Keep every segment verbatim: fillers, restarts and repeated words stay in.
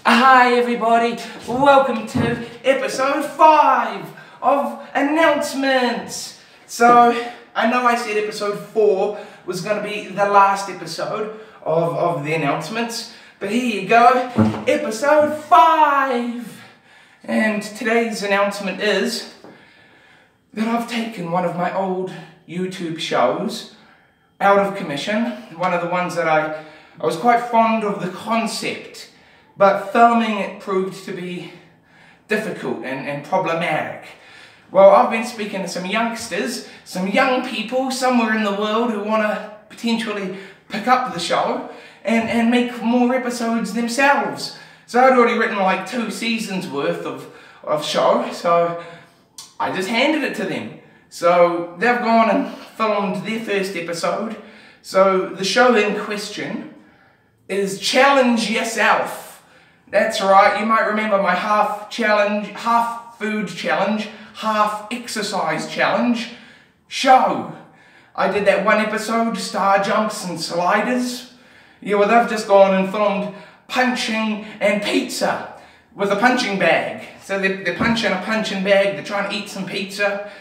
Hi everybody, welcome to episode five of announcements. So, I know I said episode four was going to be the last episode of, of the announcements, but here you go, episode five. And today's announcement is that I've taken one of my old YouTube shows out of commission, one of the ones that I, I was quite fond of the concept. But filming it proved to be difficult and, and problematic. Well, I've been speaking to some youngsters, some young people somewhere in the world who want to potentially pick up the show and, and make more episodes themselves. So I'd already written like two seasons worth of, of show, so I just handed it to them. So they've gone and filmed their first episode. So the show in question is Challenge Yourself. That's right, you might remember my half challenge, half food challenge, half exercise challenge show. I did that one episode, star jumps and sliders. Yeah, well they've just gone and filmed punching and pizza with a punching bag. So they're, they're punching a punching bag, they're trying to eat some pizza.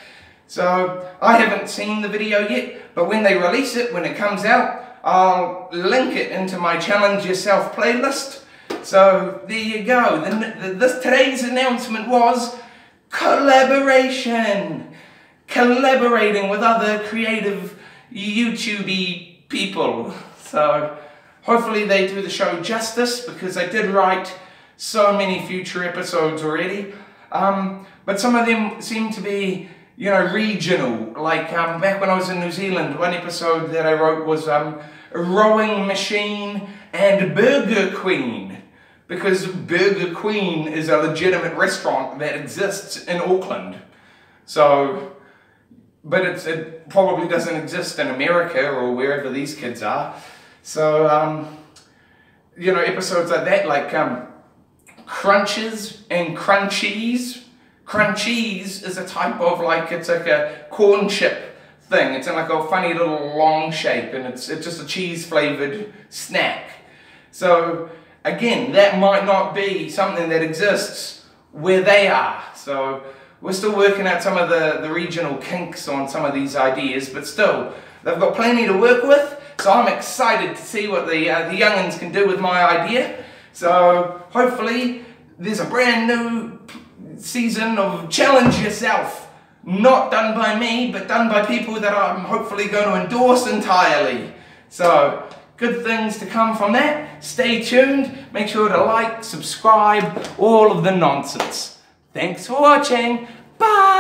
So I haven't seen the video yet, but when they release it, when it comes out, I'll link it into my Challenge Yourself playlist. So there you go. The, the, this today's announcement was collaboration. Collaborating with other creative YouTube-y people. So hopefully they do the show justice, because I did write so many future episodes already. Um, but some of them seem to be, you know, regional. Like um, back when I was in New Zealand, one episode that I wrote was um, Rowing Machine and Burger Queen. Because Burger Queen is a legitimate restaurant that exists in Auckland. So, but it's, it probably doesn't exist in America or wherever these kids are. So, um, you know, episodes like that, like um, Crunches and Crunchies. Crunchies is a type of, like, it's like a corn chip thing. It's in like a funny little long shape, and it's, it's just a cheese flavored snack. So, again, that might not be something that exists where they are. So we're still working out some of the, the regional kinks on some of these ideas, but still, they've got plenty to work with. So I'm excited to see what the, uh, the young'uns can do with my idea. So hopefully there's a brand new season of Challenge Yourself. Not done by me, but done by people that I'm hopefully going to endorse entirely. So good things to come from that. Stay tuned. Make sure to like, subscribe, all of the nonsense. Thanks for watching. Bye.